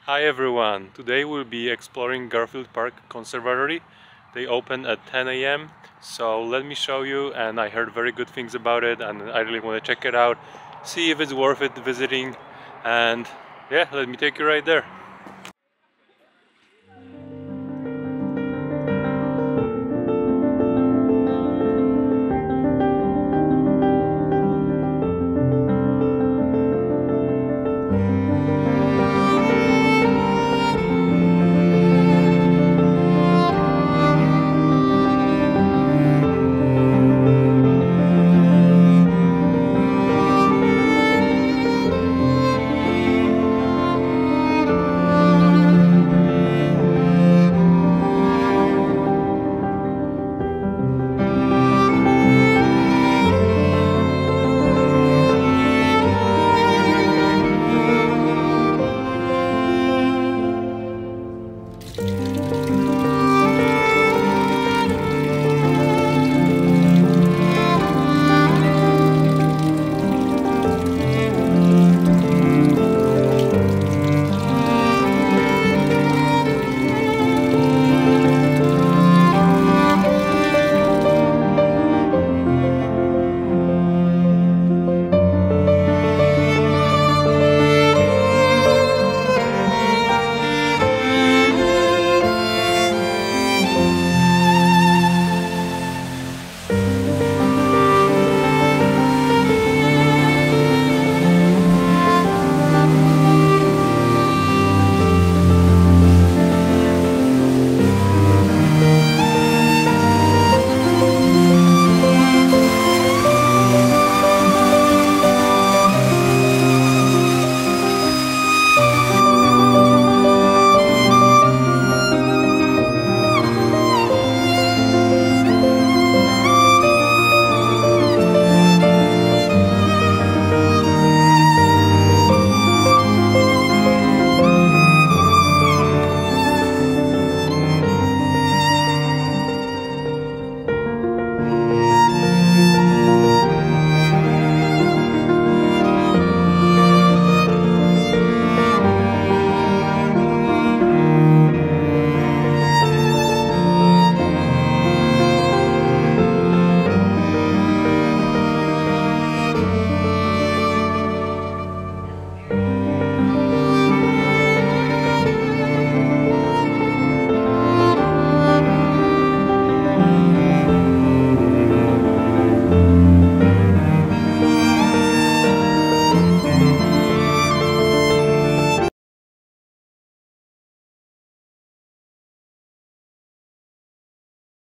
Hi everyone, today we'll be exploring Garfield Park Conservatory. They open at 10 a.m. so let me show you, and I heard very good things about it and I really want to check it out, see if it's worth it visiting, and yeah, let me take you right there.